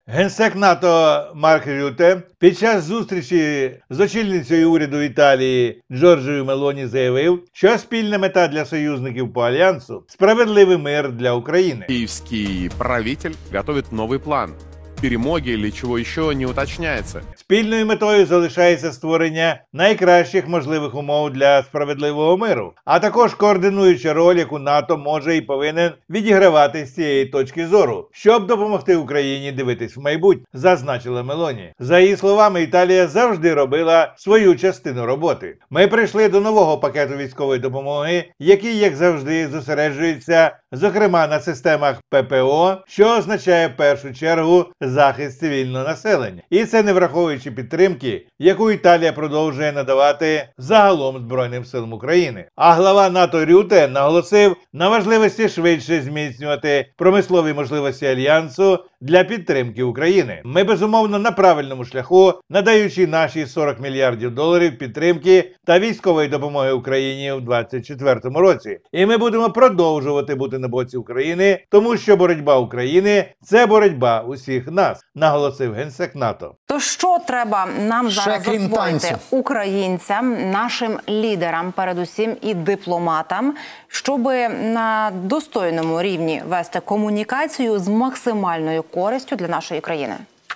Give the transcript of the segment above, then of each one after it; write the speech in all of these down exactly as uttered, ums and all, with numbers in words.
Генсек НАТО Марк Рюте під час зустрічі з очільницею уряду Італії Джорджією Мелоні заявив, що спільна мета для союзників по Альянсу – справедливий мир для України. Киевский правитель готовит новый план. Перемоги или чего еще не уточняется. Спільною метою залишається створення найкращих можливих умов для справедливого миру, а також координуюча роль, яку НАТО може і повинен відігравати з цієї точки зору, щоб допомогти Україні дивитись в майбутнє, зазначила Мелоні. За її словами, Італія завжди робила свою частину роботи. Ми прийшли до нового пакету військової допомоги, який, як завжди, зосереджується, зокрема, на системах ППО, що означає в першу чергу захист цивільного населення. І це не враховуючи підтримки, яку Італія продовжує надавати загалом Збройним силам України. А глава НАТО Рюте наголосив на важливості швидше зміцнювати промислові можливості Альянсу для підтримки України. Ми, безумовно, на правильному шляху, надаючи наші сорок мільярдів доларів підтримки та військової допомоги Україні у двадцять четвертому році. І ми будемо продовжувати бути на боці України, тому що боротьба України – це боротьба усіх нас, наголосив Генсек НАТО. То що треба нам Ще зараз крім засвоїти танців. українцям, нашим лідерам, передусім і дипломатам, щоб на достойному рівні вести комунікацію з максимальною користю для нашої країни?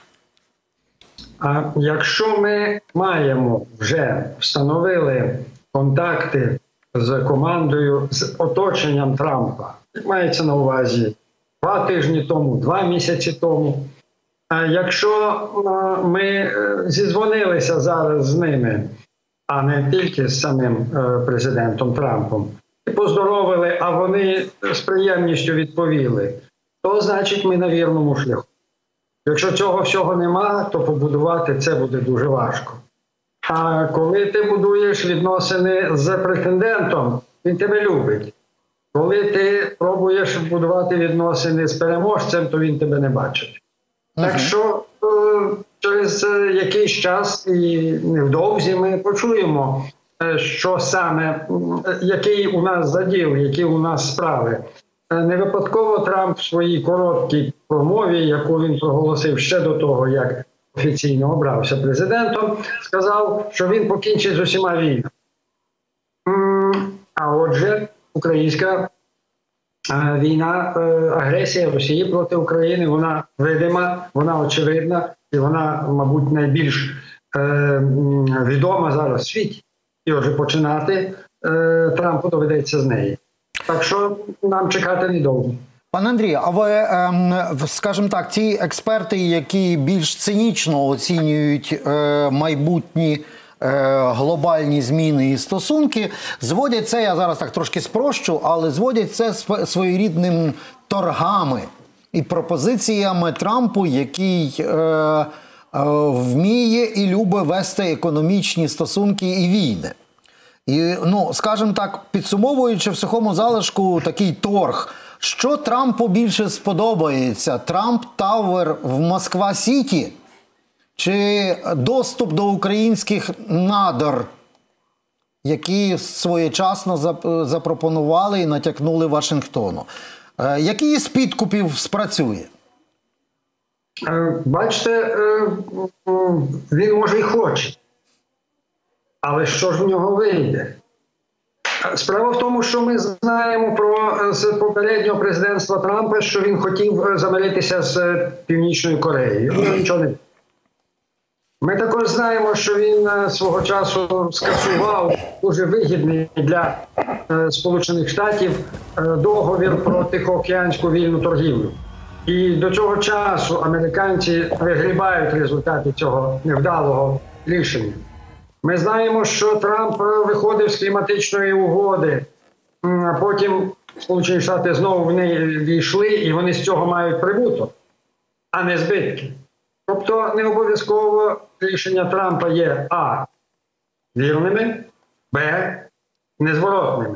А якщо ми маємо вже встановили контакти з командою, з оточенням Трампа, мається на увазі два тижні тому, два місяці тому, а якщо ми зідзвонилися зараз з ними, а не тільки з самим президентом Трампом, і поздоровили, а вони з приємністю відповіли, то значить ми на вірному шляху. Якщо цього всього нема, то побудувати це буде дуже важко. А коли ти будуєш відносини з претендентом, він тебе любить. Коли ти пробуєш будувати відносини з переможцем, то він тебе не бачить. Uh-huh. Так що е, через якийсь час і невдовзі ми почуємо, е, що саме, е, який у нас заділ, які у нас справи. Е, не випадково Трамп в своїй короткій промові, яку він проголосив ще до того, як офіційно обрався президентом, сказав, що він покінчить з усіма війнами. А отже, українська війна, агресія Росії проти України, вона видима, вона очевидна і вона, мабуть, найбільш відома зараз в світі. І отже, починати Трампу доведеться з неї. Так що нам чекати недовго. Пане Андрію, а ви, скажімо так, ті експерти, які більш цинічно оцінюють майбутні глобальні зміни і стосунки, зводять це, я зараз так трошки спрощу, але зводять це своєрідним торгами і пропозиціями Трампу, який е, е, вміє і любить вести економічні стосунки і війни. І, ну, скажімо так, підсумовуючи в сухому залишку такий торг, що Трампу більше сподобається? Трамп Тауер в Москва-Сіті? Чи доступ до українських надр, які своєчасно запропонували і натякнули Вашингтону? Який з підкупів спрацює? Бачите, він може і хоче. Але що ж в нього вийде? Справа в тому, що ми знаємо про з попереднього президентства Трампа, що він хотів замиритися з Північною Кореєю. Він нічого не. Ми також знаємо, що він свого часу скасував дуже вигідний для е, Сполучених Штатів е, договір про Тихоокеанську вільну торгівлю. І до цього часу американці вигрібають результати цього невдалого рішення. Ми знаємо, що Трамп виходив з кліматичної угоди, а потім Сполучені Штати знову в неї війшли, і вони з цього мають прибуток, а не збитки. Тобто не обов'язково рішення Трампа є а. вірними, б. незворотними.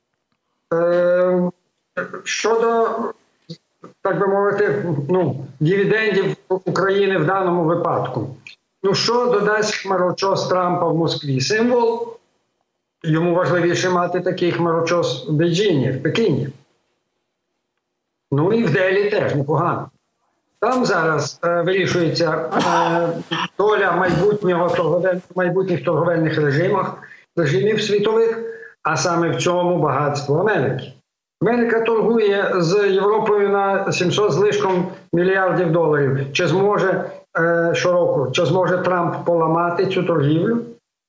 Е, щодо, так би мовити, ну, дивідендів України в даному випадку. Ну, що додасть хмарочос Трампа в Москві? Символ. Йому важливіше мати такий хмарочос в Бейджині, в Пекіні. Ну і в Делі теж непогано. Там зараз е, вирішується е, доля майбутнього торговель... майбутніх торговельних режимах, режимів світових, а саме в цьому багатство Америки. Америка торгує з Європою на сімсот з лишком мільярдів доларів. Чи зможе е, щороку, чи зможе Трамп поламати цю торгівлю?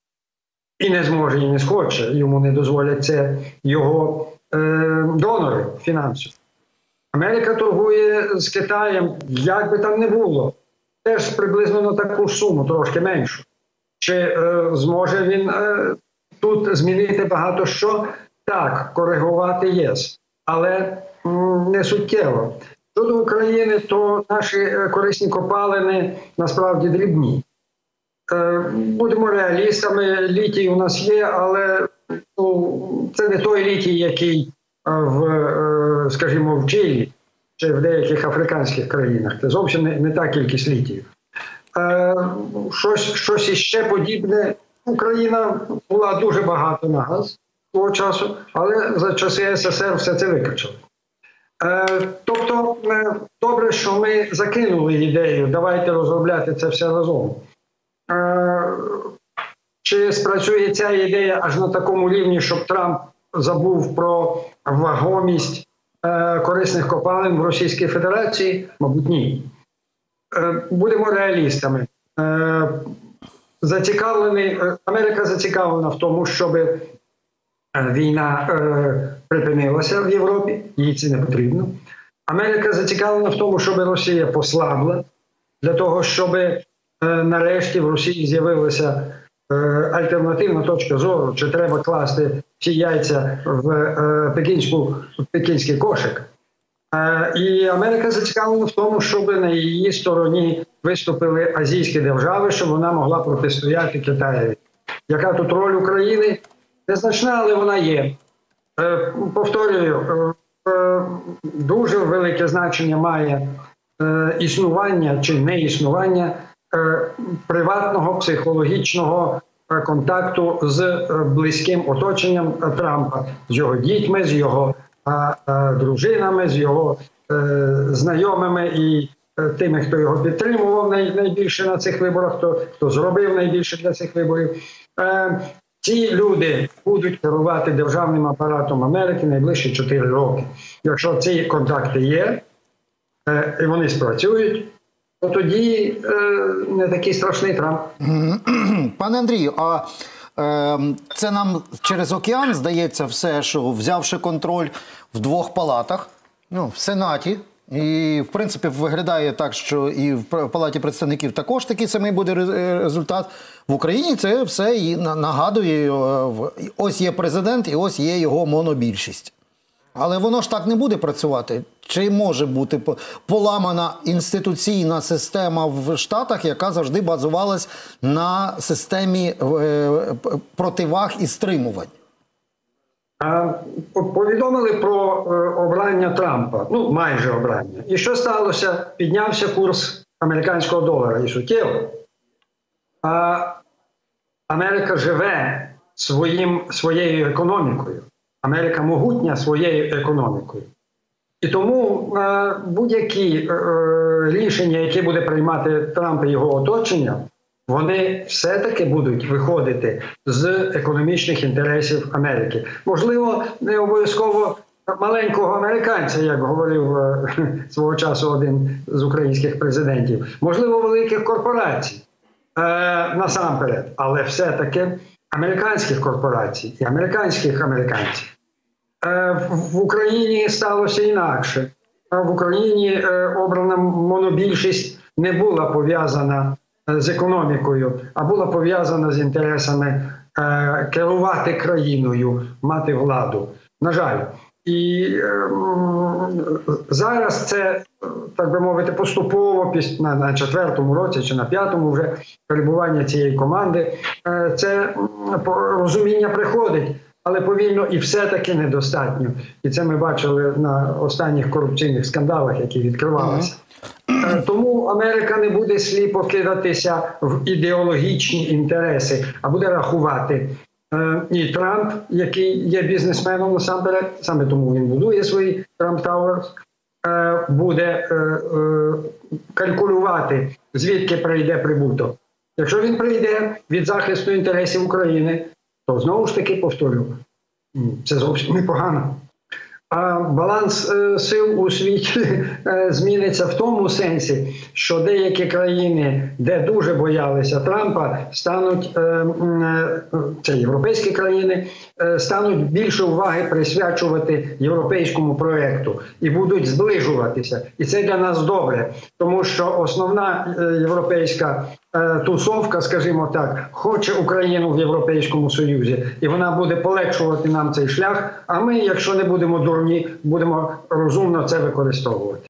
І не зможе, і не схоче. Йому не дозволять це його е, донори фінансові. Америка торгує з Китаєм, як би там не було, теж приблизно на таку ж суму, трошки меншу. Чи е, зможе він е, тут змінити багато що? Так, коригувати ЄС, але м, не суттєво. Щодо України, то наші е, корисні копалини насправді дрібні. Е, будемо реалістами, літій у нас є, але ну, це не той літій, який в, скажімо, в Чилі чи в деяких африканських країнах. Це зовсім не, не та кількість літію. Е, щось, щось іще подібне. Україна була дуже багато на газ того часу, але за часи СССР все це викачало. Е, тобто, е, добре, що ми закинули ідею, давайте розробляти це все разом. Е, чи спрацює ця ідея аж на такому рівні, щоб Трамп забув про вагомість е, корисних копалин в Російській Федерації? Мабуть, ні. Е, будемо реалістами. Е, зацікавлений, е, Америка зацікавлена в тому, щоб е, війна е, припинилася в Європі, їй це не потрібно. Америка зацікавлена в тому, щоб Росія послабла, для того, щоб е, нарешті в Росії з'явилася альтернативна точка зору, чи треба класти всі яйця в е, пекінську, в пекінський кошик. Е, і Америка зацікавлена в тому, щоб на її стороні виступили азійські держави, щоб вона могла протистояти Китаєві. Яка тут роль України? Незначна, але вона є. Е, повторюю, е, е, дуже велике значення має е, існування чи неіснування приватного психологічного контакту з близьким оточенням Трампа, з його дітьми, з його а, а, дружинами, з його е, знайомими і е, тими, хто його підтримував най, найбільше на цих виборах, хто, хто зробив найбільше для цих виборів. Е, ці люди будуть керувати державним апаратом Америки найближчі чотири роки. Якщо ці контакти є, е, і вони спрацюють, то тоді е, не такий страшний Трамп. Пане Андрію, а е, це нам через океан здається все, що взявши контроль в двох палатах, ну, в Сенаті, і, в принципі, виглядає так, що і в Палаті представників також такий самий буде результат. В Україні це все і нагадує, ось є президент і ось є його монобільшість. Але воно ж так не буде працювати. Чи може бути поламана інституційна система в Штатах, яка завжди базувалась на системі противаг і стримувань? Повідомили про обрання Трампа, ну майже обрання. І що сталося? Піднявся курс американського долара і суттєво. А Америка живе своїм, своєю економікою. Америка могутня своєю економікою. І тому е, будь-які е, рішення, які буде приймати Трамп і його оточення, вони все-таки будуть виходити з економічних інтересів Америки. Можливо, не обов'язково маленького американця, як говорив е, свого часу один з українських президентів. Можливо, великих корпорацій е, насамперед, але все-таки американських корпорацій і американських американців. В Україні сталося інакше. В Україні обрана монобільшість не була пов'язана з економікою, а була пов'язана з інтересами керувати країною, мати владу. На жаль. І е, зараз це, так би мовити, поступово на, на четвертому році чи на п'ятому вже перебування цієї команди, е, це розуміння приходить, але повільно і все-таки недостатньо. І це ми бачили на останніх корупційних скандалах, які відкривалися. Е, тому Америка не буде сліпо кидатися в ідеологічні інтереси, а буде рахувати. І Трамп, який є бізнесменом насамперед, саме тому він будує свої Трамп Тауерс, е, буде е, е, калькулювати, звідки прийде прибуток. Якщо він прийде від захисту інтересів України, то знову ж таки повторюю, це зовсім непогано. А баланс е, сил у світі е, зміниться в тому сенсі, що деякі країни, де дуже боялися Трампа, стануть, е, е, це європейські країни, е, стануть більше уваги присвячувати європейському проєкту і будуть зближуватися. І це для нас добре, тому що основна е, європейська е, тусовка, скажімо так, хоче Україну в Європейському Союзі, і вона буде полегшувати нам цей шлях, а ми, якщо не будемо дурні, будемо розумно це використовувати.